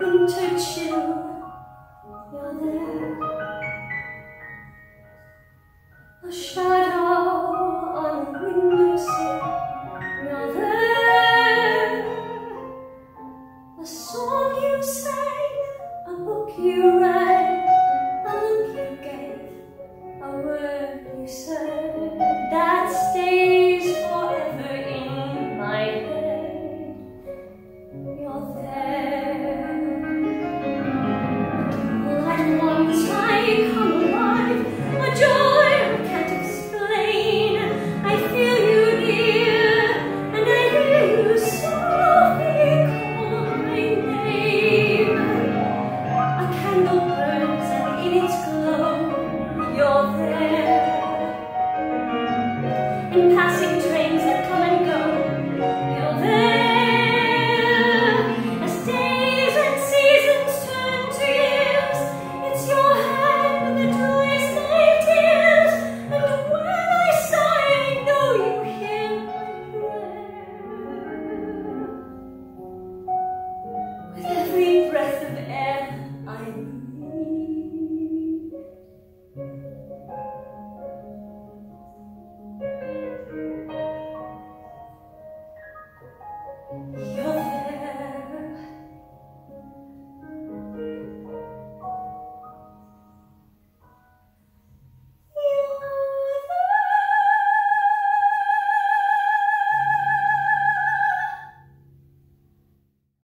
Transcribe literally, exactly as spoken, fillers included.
winter chill, you're there. A shadow on a windowsill, you're there. A song you sang, a book you read, a look you gave, a word you said.